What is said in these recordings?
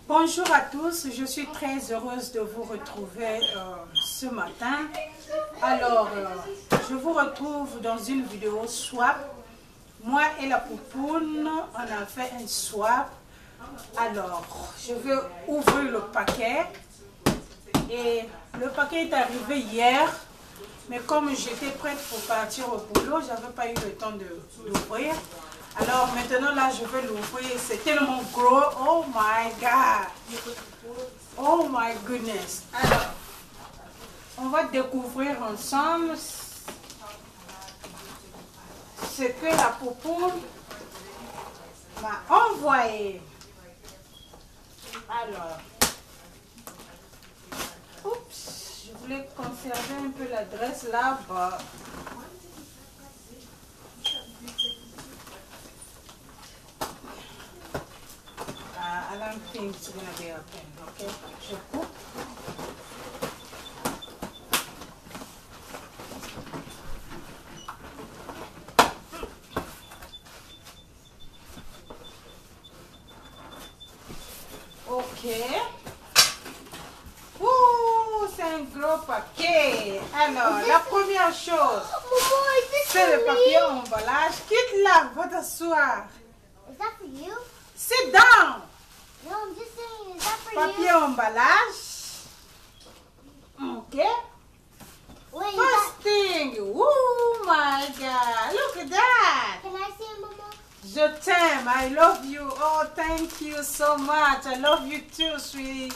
Bonjour à tous, je suis très heureuse de vous retrouver ce matin. Alors, je vous retrouve dans une vidéo swap. Moi et la poupoune, on a fait un swap. Alors, je vais ouvrir le paquet. Et le paquet est arrivé hier. Mais comme j'étais prête pour partir au boulot, je n'avais pas eu le temps de l'ouvrir. Alors maintenant là, je vais l'ouvrir. C'est tellement gros. Oh my God. Oh my goodness. Alors, on va découvrir ensemble ce que la poupoune m'a envoyé. Alors, oups, je voulais conserver un peu l'adresse là-bas. I don't think it's gonna be open, okay? Je coupe. Ok. Ouh, c'est un gros paquet. Alors, la première chose, c'est le papier emballage. Quitte là, va t'asseoir. Is that for you? Sit down. No, I'm just saying, is that for Papier you? emballage. Ok. Wait, First thing. Oh my God. Look at that. can I see it, Mama? Je t'aime. I love you. Oh, thank you so much. I love you too, sweetie.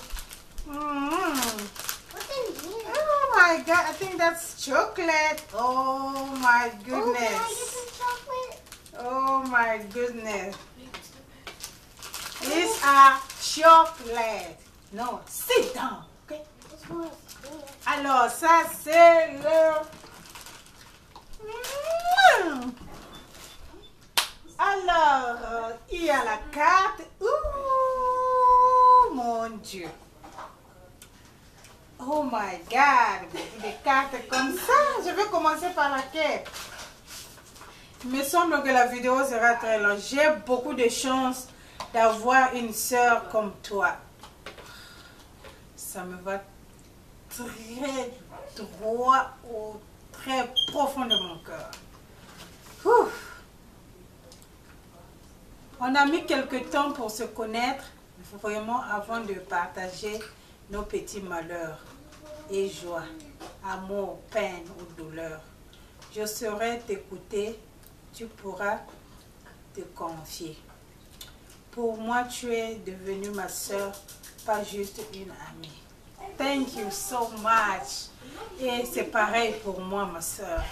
What's in here? Oh my God. I think that's chocolate. Oh my Oh, can I get goodness. some chocolate? Oh my goodness. These are chocolate. No, sit down. Okay. This one's good. Alors, ça, c'est le... Alors, il y a la carte. Ouh, mon Dieu. Oh my God. Des cartes comme ça. Je vais commencer par laquelle? Il me semble que la vidéo sera très longue. J'ai beaucoup de chance d'avoir une sœur comme toi. Ça me va très droit au très profond de mon cœur. Ouh. On a mis quelques temps pour se connaître, vraiment avant de partager nos petits malheurs et joies, amour, peine ou douleur. Je saurai t'écouter, tu pourras te confier. Pour moi, tu es devenue ma soeur, pas juste une amie. Thank you so much. Et c'est pareil pour moi, ma soeur.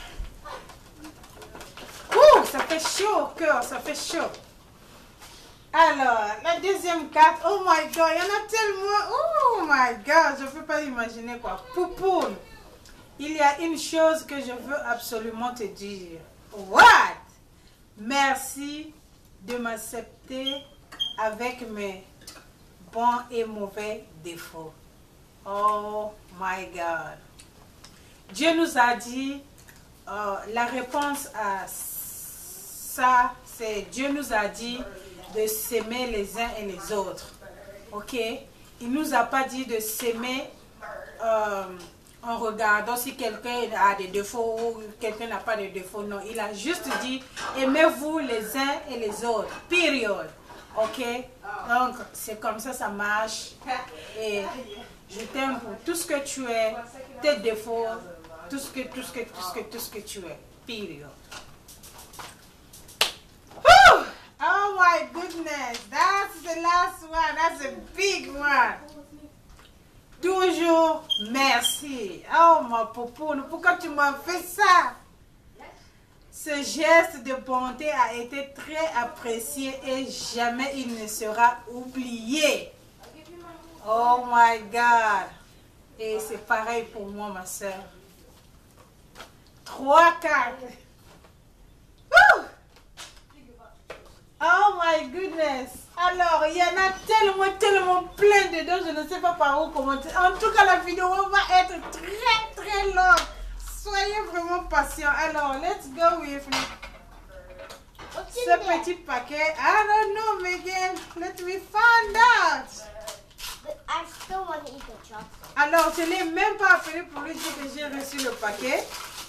Ouh, ça fait chaud au cœur, ça fait chaud. Alors, la deuxième carte, oh my God, il y en a tellement. Oh my God, je ne peux pas imaginer quoi. Poupoune, il y a une chose que je veux absolument te dire. What? Merci de m'accepter avec mes bons et mauvais défauts. Oh my God. Dieu nous a dit, la réponse à ça, c'est Dieu nous a dit de s'aimer les uns et les autres. Ok? Il ne nous a pas dit de s'aimer en regardant si quelqu'un a des défauts ou quelqu'un n'a pas de défauts. Non, il a juste dit aimez-vous les uns et les autres. Period. Ok? Donc, c'est comme ça, ça marche. Et je t'aime pour tout ce que tu es, tes défauts, tout ce que tu es. Period. Whew! Oh my goodness, that's the last one. That's a big one. Toujours merci. Oh ma poupoune, pourquoi tu m'as fait ça? Ce geste de bonté a été très apprécié et jamais il ne sera oublié. Oh my God. Et c'est pareil pour moi, ma soeur. 3 cartes. Woo! Oh my goodness. Alors, il y en a tellement plein dedans, je ne sais pas par où commencer. En tout cas, la vidéo va être très longue. Soyez vraiment patients. Alors, let's go with ce petit paquet. I don't know, Megan. Let me find out. I still want to eat the chocolate. Alors, je ne l'ai même pas appelé pour lui dire que j'ai reçu le paquet.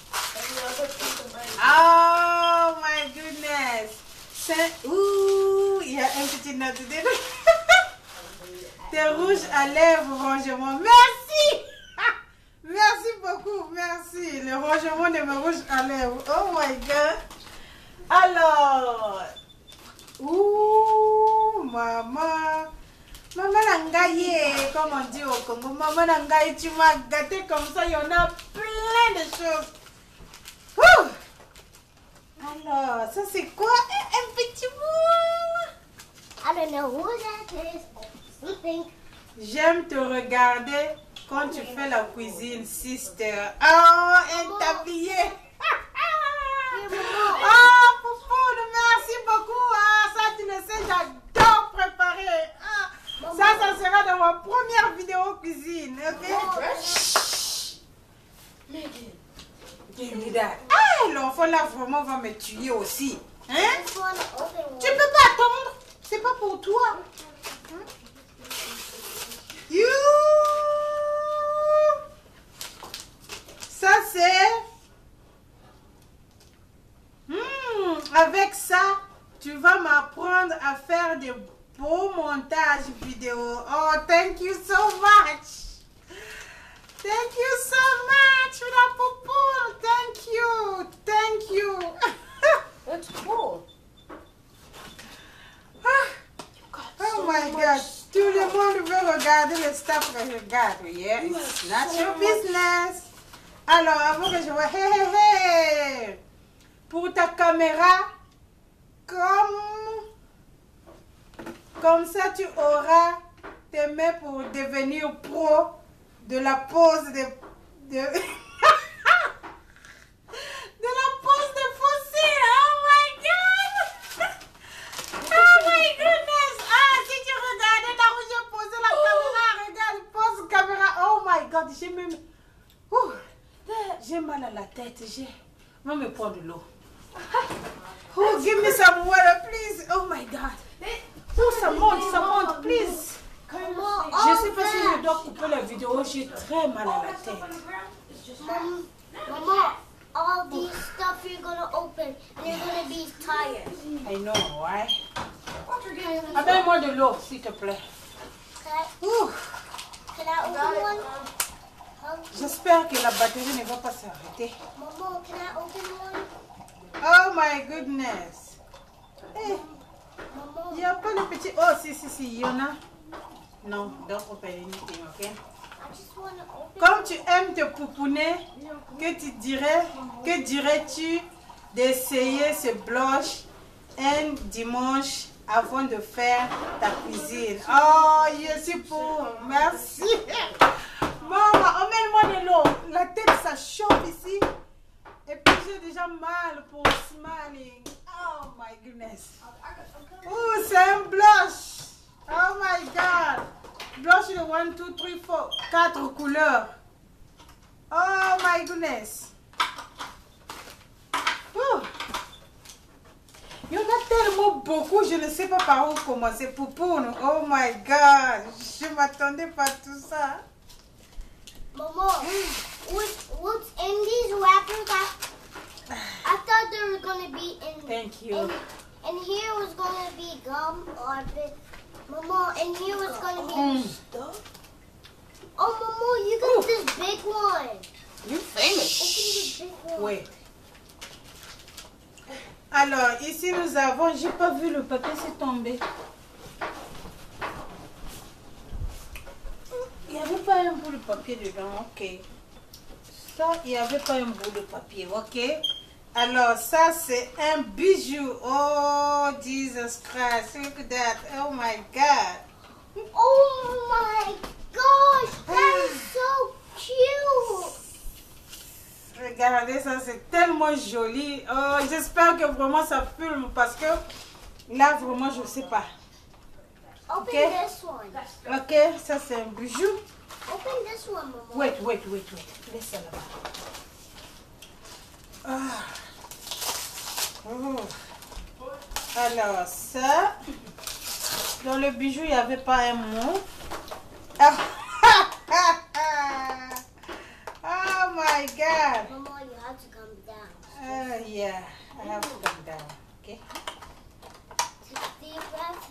Oh my goodness. Ouh, il y a un petit note dedans. Tes rouges à lèvres, rangement. Merci. Merci beaucoup, merci. Le rangement de mes rouges à lèvres. Oh my God. Alors, ouh, maman. Maman Nangaye, comme on dit au Congo. Maman Nangaye, tu m'as gâté comme ça. Il y en a plein de choses. Ouh. Alors, ça c'est quoi? Un petit bout. I don't know who that is. Sleeping. J'aime te regarder quand tu fais la cuisine, sister. Oh, un tablier. Oh, Poupoune, merci beaucoup. Ah, ça, tu le sais, j'adore préparer. Ah, ça sera dans ma première vidéo cuisine. Ok? Give me that. Ah, l'enfant là vraiment va me tuer aussi. Hein? This one, open one. Tu peux pas attendre. C'est pas pour toi. You. Ça c'est. Avec ça, tu vas m'apprendre à faire des beaux montages vidéo. Oh, thank you so much. Thank you so much, la poupou. Thank you. Thank you. That's cool. Oh my God. Tout le monde veut regarder le stuff que je regarde. Yeah, it's not your business. Alors, avant que je vois, hey. Pour ta caméra, comme ça, tu auras tes mains pour devenir pro de la pose de la pose de fossile. Oh my God! Oh my goodness! Ah, si tu regardais là où j'ai posé la caméra, regarde, pose caméra. Oh my God, j'ai même... Ouh, j'ai mal à la tête. Va me prendre de l'eau. Oh, give me some water, please. Oh my God. Oh, ça monte, please. Je sais pas si je dois couper la vidéo. J'ai très mal à la tête. Mama, all these stuff you're gonna open, and you're gonna be tired. I know, right? Amène-moi de l'eau, s'il te plaît. Ouh. Can I open one? J'espère que la batterie ne va pas s'arrêter. Mama, can I open one? Oh my goodness. Eh, Mama, il n'y a pas le petit... Oh, si, il y en a. Non, don't open anything, ok? I just wanna open. Comme tu aimes te pouponner, que dirais-tu d'essayer ce blush un dimanche avant de faire ta cuisine? Oh, je suis pour. Merci. Maman, emmène-moi de l'eau. La tête, ça chauffe ici. Et puis j'ai déjà mal pour smiling. Oh my goodness. Oh, c'est un blush. Oh my God. Blush de 1, 2, 3, 4. 4 couleurs. Oh my goodness. Ouh. Il y en a tellement beaucoup, je ne sais pas par où commencer. Poupoune. Oh my God. Je ne m'attendais pas à tout ça. Mama, what's in these wrappers? I thought they were gonna be in. Thank you. And here was gonna be gum or bit. Mama, and here was gonna be stuff. Oh, Mama, you got this big one. You famous. Open this big one. Oui. Alors, ici nous avons, j'ai pas vu le papier, c'est tombé. Il n'y avait pas un bout de papier dedans, ok. Ça, il n'y avait pas un bout de papier, ok. Alors, ça, c'est un bijou. Oh, Jesus Christ, look at that. Oh my God. Oh my gosh, that is so cute. Regardez ça, c'est tellement joli. Oh, j'espère que vraiment ça filme parce que là, vraiment, je ne sais pas. Open Okay. this one. Ok, ça c'est un bijou. Open this one, Mama. Wait. Laisse ça là-bas. Ah. Oh. Alors ça, dans le bijou, il n'y avait pas un mot. Oh my God. Mama, you have to come down. Yeah, I have to come down. Okay. Take a deep breath.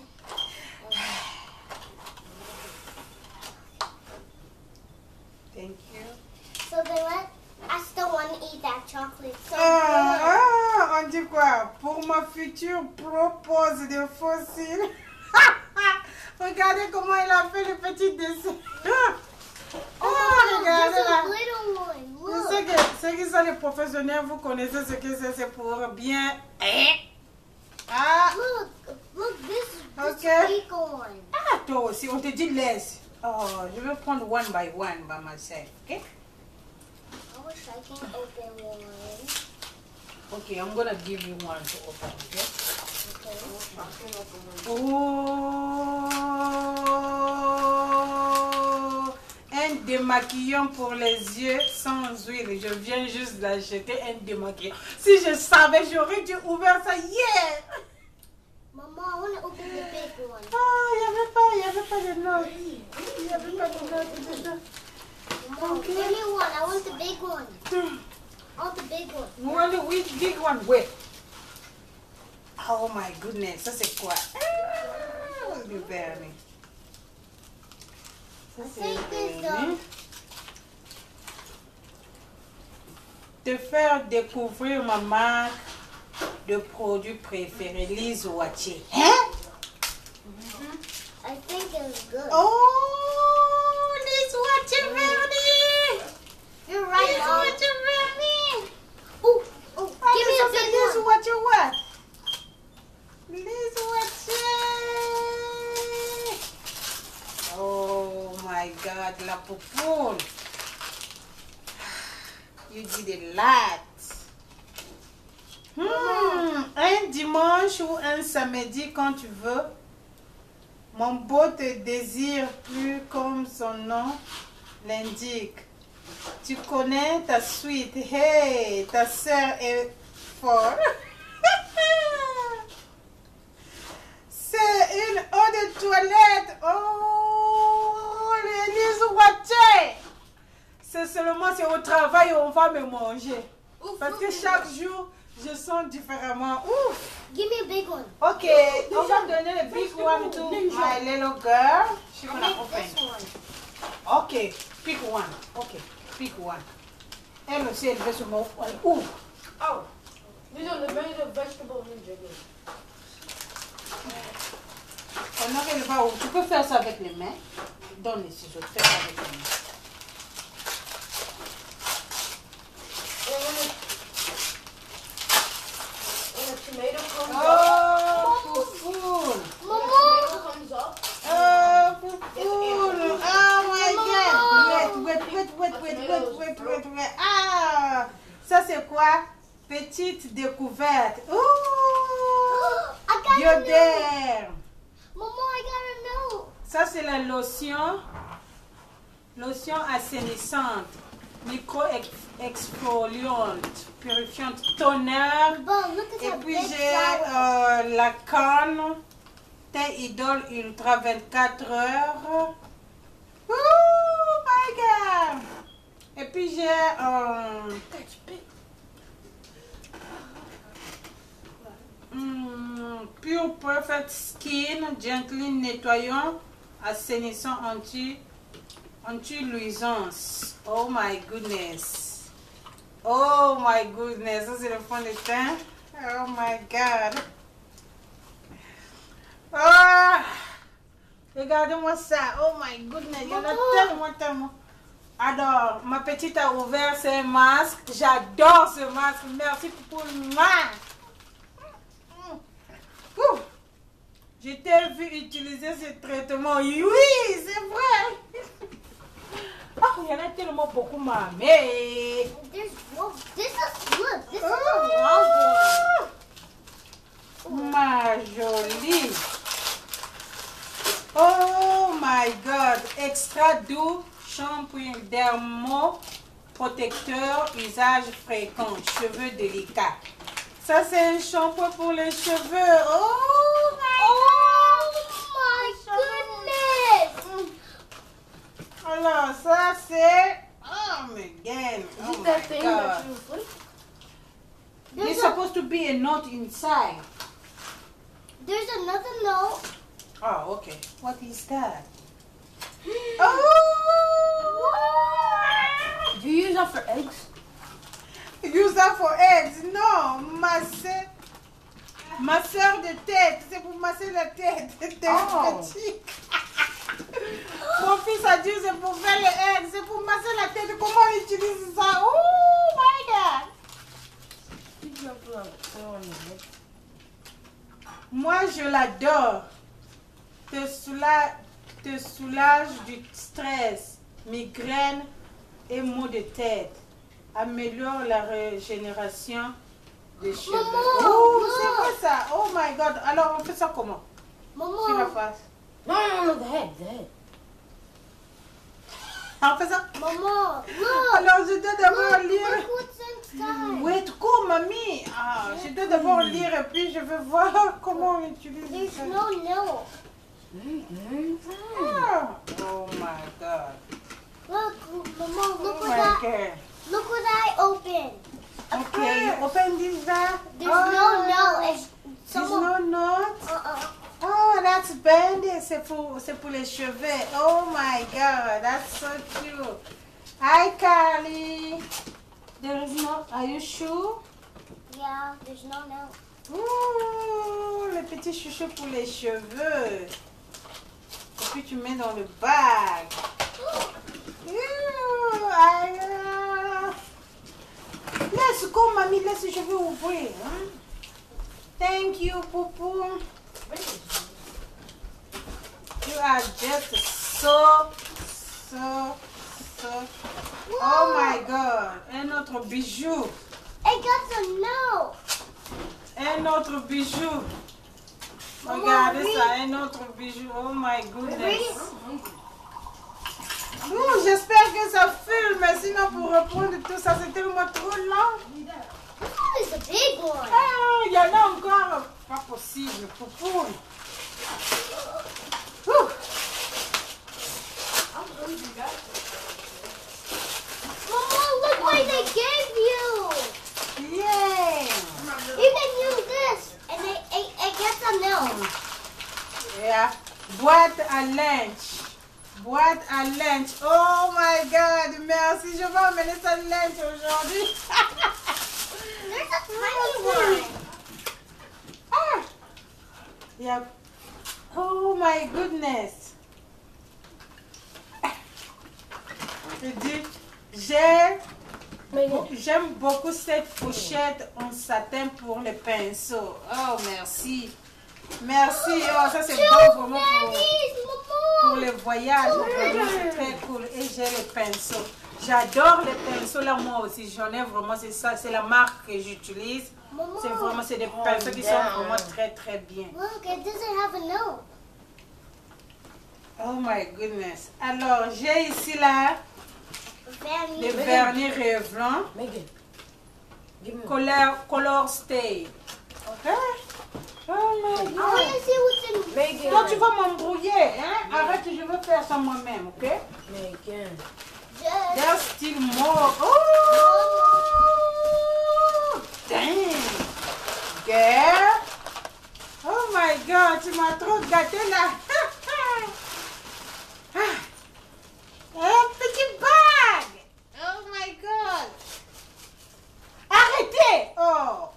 Thank you. So then what? I still want to eat that chocolate so good. On dit quoi? Pour ma future propose de fossiles. Regardez comment il a fait le petit dessin. Regardez There's là. a little one. Look. Ceux qui sont les professionnels, vous connaissez ce que c'est pour bien. Ah, Look, this Ok. big one. ah, toi aussi, on te dit laisse. Oh, je vais prendre one by myself. Ok? I wish I can open one. Okay, I'm gonna give you one to open. Okay? Okay. Oh, un démaquillant pour les yeux sans huile. Je viens juste d'acheter un démaquillant. Si je savais, j'aurais dû ouvrir ça hier. Mama, I want to open the big one. Ah, il n'y avait pas de notes. Il n'y avait pas de notes dedans. Mama, give me one. I want the big one. I want the big one. You want the which big one? Wait. Oh my goodness, ça c'est quoi? Du vernis. Ça I c'est think this vernis. Te faire découvrir ma marque de produits préférés, Lise Wattier. Hein? I think it's good. Oh, Lise Wattier vernis! You're right, Lise Mom. Wattier vernis! Oh, give me a Ça c'est big Lise one. Wattier what? Lise Wattier! Oh my God, la poupoune! You did a lot. Un dimanche ou un samedi quand tu veux. Mon beau te désire plus comme son nom l'indique. Tu connais ta suite. Hey, ta sœur est forte. C'est une eau de toilette. Oh, Lise Wattier. C'est seulement c'est au travail où on va me manger. Parce que chaque jour, je sens différemment. Ouf. Give me a big one. Ok, on va donner le big one to my little girl. She's gonna Make open. this one. Ok, pick one. Ok, pick one. Elle aussi, elle veut se montrer. Ouh. Oh, these are the vegetable ninja games. Pendant qu'elle va où? Tu peux faire ça avec les mains. Donne les ciseaux, fais ça avec les mains. When the tomato comes up, Oh, Foufoune. Mama. comes up, Oh, Foufoune. Oh my God. Wait. Ah, ça c'est quoi? Petite découverte. Ouh. I got a note. Bioderme. Mama, I got a note. Ça, c'est la lotion assainissante, micro-exfoliante, purifiante, toner. But look at Et that puis, big j'ai flower. la canne Teint Idole Ultra 24 heures. Oh my God! Et puis, j'ai Pure Perfect Skin, gently nettoyant, assainissant anti-luisance. Oh my goodness. Oh my goodness. Ça c'est le fond de teint. Oh my God. Ah! Regardez-moi ça. Oh my goodness. Il y en a tellement. Alors, ma petite a ouvert ses masques. J'adore ce masque. Merci pour le masque. Je t'ai vu utiliser ce traitement. Oui, c'est vrai. Oh, il y en a tellement beaucoup, mamé. This is look. This is a long one. Ma jolie. Oh my God. Extra doux, shampoing dermoprotecteur, usage fréquent, cheveux délicats. Ça, c'est un shampoing pour les cheveux. Oh my Oh my goodness. Alors, ça c'est... Oh my God. Oh Is that my thing God. that you flip? There's supposed to be a note inside. There's another note. Oh, okay. What is that? Oh! Do you use that for eggs? Use that for eggs. Non, masseur de tête. C'est pour masser la tête. Oh. Petit. Mon fils a dit c'est pour faire les eggs. C'est pour masser la tête. Comment on utilise ça? Oh my God. Moi, je l'adore. Te soulage du stress, migraine et maux de tête. Améliore la régénération des cheveux. Maman, Oh, look. c'est quoi ça? Oh my God. Alors, on fait ça comment? Sur la Mama, face. No, the head, the head. On fait ça? Mama, look. Alors, je dois d'abord Look, lire. look what's inside. Wait, quoi, mamie? Ah, je dois d'abord lire et puis je vais voir comment on utilise There's ça. no note. Ah. Oh my God. Look, Mama, Oh look my what I God. look what I opened. Okay, you open this bag. There's no note. It's There's someone. no note. Uh-uh. Oh, that's bendy. C'est pour les cheveux. Oh my God, that's so cute. Hi, Carly. There is no. Are you sure? Yeah, there's no note. Ouh, le petit chouchou pour les cheveux. Et puis tu mets dans le bag. Ouh, aïe. Laisse comme mamie, laisse, je vais ouvrir. Hein? Thank you, Poupou. You are just so. Oh my God. Un autre bijou. I got the note. Un autre bijou. Maman, Regardez read. ça, un autre bijou. Oh my goodness. Read. Ouh, j'espère que ça filme, sinon pour reprendre tout ça, c'est tellement trop long. This one is a big one. Ah, il y en a encore. Pas possible, Poupou. Ouh. Mama, look what they gave you. Yeah. You can use this, and it gets a note. Yeah. Boîte à lunch. Boîte à lunch. Oh my God, merci. Je vais emmener ça lunch aujourd'hui. There's a tiny one. Ah. Yeah. Oh my goodness. Je dis, j'aime beaucoup cette pochette en satin pour les pinceaux. Oh, merci. Merci. Oh, ça c'est bon vraiment pour les voyages. Vraiment, c'est très cool. Et j'ai les pinceaux. J'adore les pinceaux. Là, moi aussi, j'en ai vraiment. C'est ça. C'est la marque que j'utilise. C'est vraiment, c'est des pinceaux qui sont vraiment très, très bien. Look, it doesn't have a note. Oh my goodness. Alors, j'ai ici là le Vanny. vernis Revlon. Megan, give me Color Stay. Ok? Oh my I God. want to see what's in. Megan. Toi, tu vas m'embrouiller, hein? Arrête, je veux faire ça moi-même, ok? Megan. Just. There's still more. Oh! Damn! Girl! Oh my God, tu m'as trop gâté là! Un petit bag! Oh my God! Arrêtez! Oh!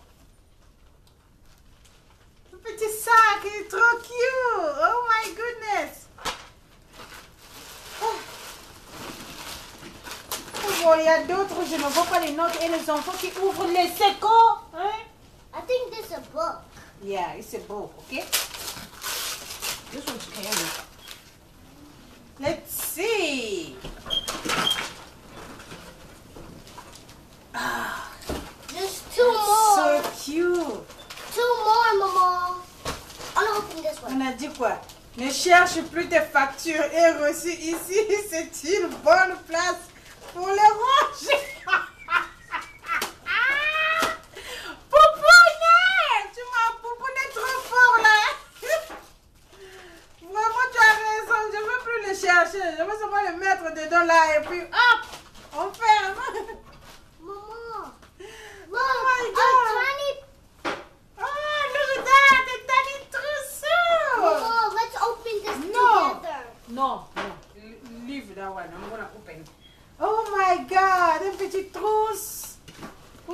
Un petit sac, il est trop cute! Oh my goodness! Bon, il y a d'autres, je ne vois pas les notes et les enfants qui ouvrent les sécos. Hein? I think this is a book. Yeah, it's a book, okay? This one's candy. Let's see. Ah, There's two more. so cute. Two more, Mama. I'm gonna open this one. On a dit quoi? Ne cherche plus tes factures et reçus ici. C'est une bonne place pour les ranger. Poupounet! Tu m'as poupouné trop fort là. Vraiment, tu as raison. Je ne veux plus les chercher. Je veux seulement les mettre dedans.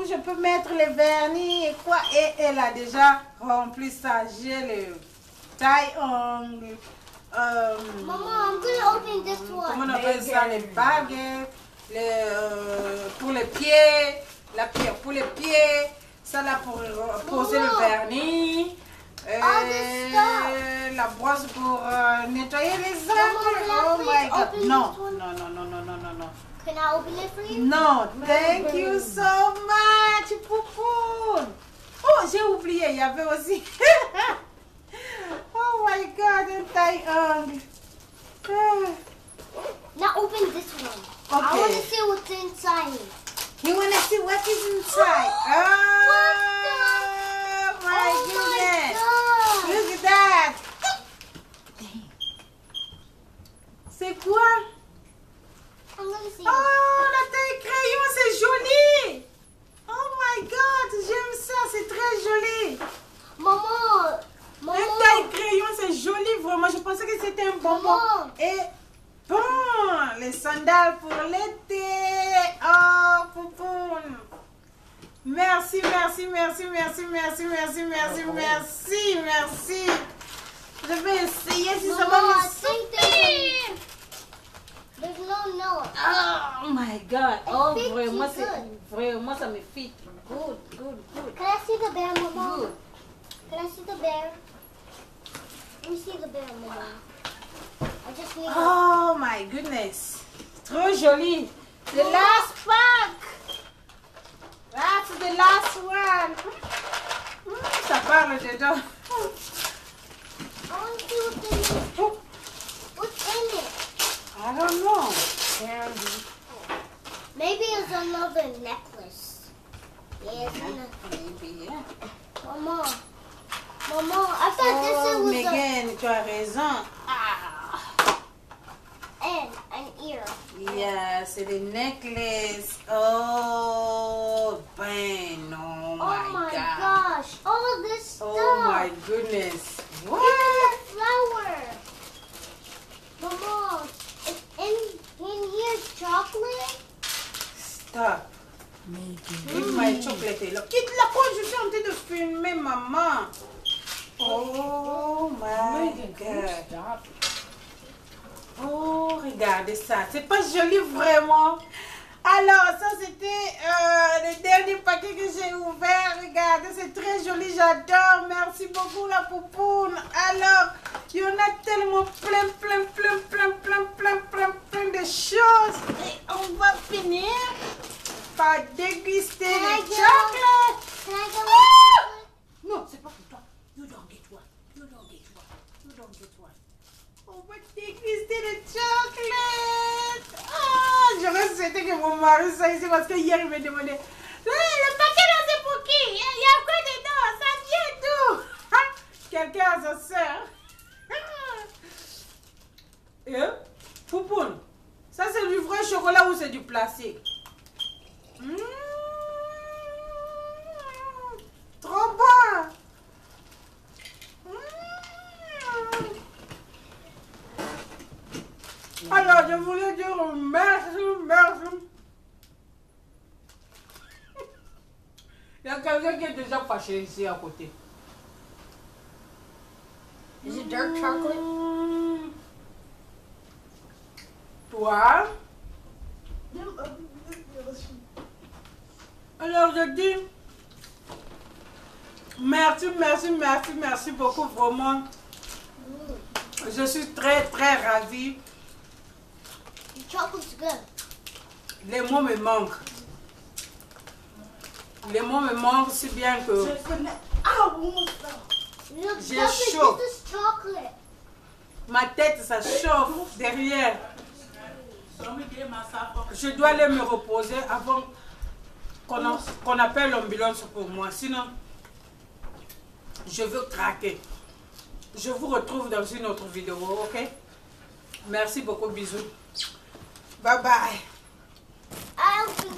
je peux mettre le vernis et quoi. Et elle a déjà rempli ça. J'ai le taille-ongles. Mama, I'm gonna open this Comment one. on appelle ça? Les baguettes. Pour les pieds. La pierre pour les pieds. Ça là pour poser le vernis. La brosse pour nettoyer les ongles. Oh my God. Non. Can I open it for you? Non, thank you so much, Poupoune. Oh, j'ai oublié, il y avait aussi. Oh my God, un taille-ongle. Now open this one. I Okay. want to see what's inside. You want to see what is inside? Oh my goodness. God. Look at that. C'est quoi? I'm gonna see. Oh, la taille crayon, c'est joli. Oh my God, j'aime ça, c'est très joli. Mama. Un taille crayon, c'est joli, vraiment. Je pensais que c'était un bonbon. Maman. Et bon, les sandales pour l'été. Oh, Poupoune. Merci. Je vais essayer si ça va Mama, me I think there's no note. Oh my God. Oh, It fits vraiment, you good. vraiment, ça me fit. Good. Can I see the bear, Mama? Good. Can I see the bear? Let me see the bear, Mama. I just need Oh my goodness. Trop joli. The last pack. That's the last one. Ça parle dedans. I want to see what's in it. What's in it? I don't know. Maybe it's another necklace. Yeah, it's another. Maybe, yeah. Mama, I thought Oh, this was Megan, tu as raison. and an ear. Yeah, c'est des necklaces. Oh, ben non. Oh my God. gosh! All of this stuff. Oh my goodness. Even What? the flower. Mama, it's in here chocolate. Stop. Give my chocolate. Look. Quitte la quoi, je suis en train de filmer, maman. Oh my God. Oh, regardez ça. C'est pas joli vraiment. Alors, ça c'était le dernier paquet que j'ai ouvert. Regardez, c'est très joli, j'adore. Merci beaucoup la Poupoune. Alors, il y en a tellement plein de choses. Et on va finir par déguster Can I les get chocolates. Can I get one? Non, c'est pas pour toi. You don't get one. On va déguster le chocolat. Ah, j'aurais souhaité que mon mari soit ici parce que hier il me demandait le paquet là c'est pour qui? Il y a quoi dedans? Ça vient d'où? Quelqu'un a sa soeur. Poupoune, ça c'est du vrai chocolat ou c'est du plastique? Trop bon. Alors, je voulais dire merci. Il y a quelqu'un qui est déjà fâché ici à côté. Is it dark chocolate? Toi? Alors, je dis merci beaucoup, vraiment. Je suis très ravie. The chocolate's good. Les mots me manquent. Si bien que Look, J'ai chocolate, chaud. This is chocolate. ma tête, ça chauffe derrière. Je dois aller me reposer avant qu'on appelle l'ambulance pour moi. Sinon, je veux craquer. Je vous retrouve dans une autre vidéo, ok? Merci beaucoup, bisous. Bye bye. I'll